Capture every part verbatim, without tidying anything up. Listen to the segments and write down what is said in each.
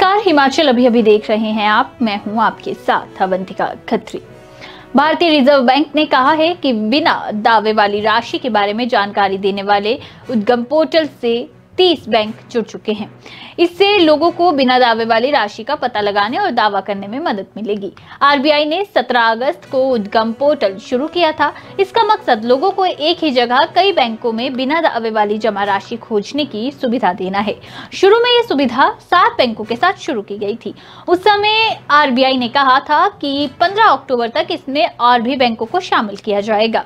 नमस्कार, हिमाचल अभी अभी देख रहे हैं आप। मैं हूं आपके साथ अवंतिका खत्री। भारतीय रिजर्व बैंक ने कहा है कि बिना दावे वाली राशि के बारे में जानकारी देने वाले उद्गम पोर्टल से तीस बैंक जुड़ चुके हैं। इससे लोगों को बिना दावे वाली राशि का पता लगाने और दावा करने में मदद मिलेगी। आरबीआई ने सत्रह अगस्त को उद्गम पोर्टल शुरू किया था। इसका मकसद लोगों को एक ही जगह कई बैंकों में बिना दावे वाली जमा राशि खोजने की सुविधा देना है। शुरू में ये सुविधा सात बैंकों के साथ शुरू की गई थी। उस समय आरबीआई ने कहा था कि पंद्रह अक्टूबर तक इसमें और भी बैंकों को शामिल किया जाएगा।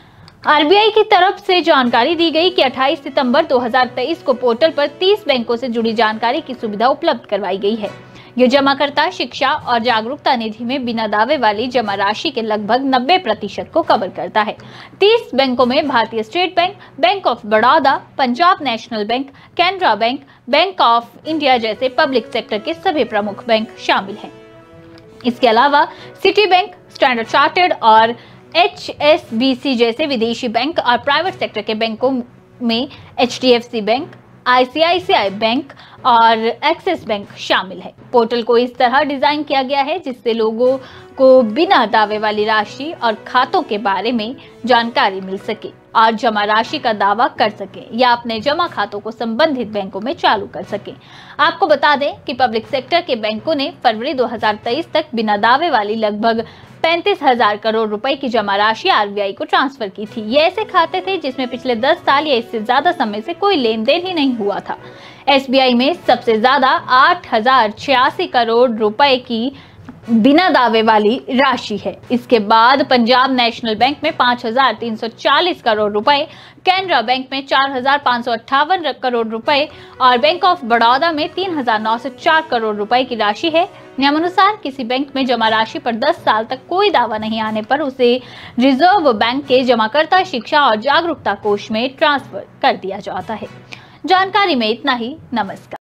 आरबीआई की तरफ से जानकारी दी गई कि अट्ठाईस सितंबर दो हज़ार तेईस को पोर्टल पर तीस बैंकों से जुड़ी जानकारी की सुविधा उपलब्ध करवाई गई है। ये जमाकर्ता शिक्षा और जागरूकता निधि में बिना दावे वाली जमा राशि के लगभग नब्बे प्रतिशत को कवर करता है। तीस बैंकों में भारतीय state bank, bank of Baroda, Punjab national bank, Canara bank, bank of India जैसे पब्लिक सेक्टर के सभी प्रमुख बैंक शामिल हैं। इसके अलावा सिटी बैंक, स्टैंडर्ड चार्टर्ड और एच एस बी सी जैसे विदेशी बैंक और प्राइवेट सेक्टर के बैंकों में H D F C bank, I C I C I bank और एक्सिस बैंक शामिल है। पोर्टल को इस तरह डिजाइन किया गया है जिससे लोगों को बिना दावे वाली राशि और खातों के बारे में जानकारी मिल सके और जमा राशि का दावा कर सके या अपने जमा खातों को संबंधित बैंकों में चालू कर सके। आपको बता दें कि पब्लिक सेक्टर के बैंकों ने फरवरी दो हज़ार तेईस तक बिना दावे वाली लगभग पैंतीस हजार करोड़ रुपए की जमा राशि आरबीआई को ट्रांसफर की थी। ये ऐसे खाते थे जिसमें पिछले दस साल या इससे ज्यादा समय से कोई लेन देन ही नहीं हुआ था। एसबीआई में सबसे ज्यादा आठ हजार छियासी करोड़ रुपए की बिना दावे वाली राशि है। इसके बाद पंजाब नेशनल बैंक में पांच हजार तीन सौ चालीस करोड़ रुपए, कैनरा बैंक में चार हजार पांच सौ अट्ठावन करोड़ रुपए और बैंक ऑफ बड़ौदा में तीन हजार नौ सौ चार करोड़ रुपए की राशि है। नियमानुसार किसी बैंक में जमा राशि पर दस साल तक कोई दावा नहीं आने पर उसे रिजर्व बैंक के जमाकर्ता शिक्षा और जागरूकता कोष में ट्रांसफर कर दिया जाता है। जानकारी में इतना ही। नमस्कार।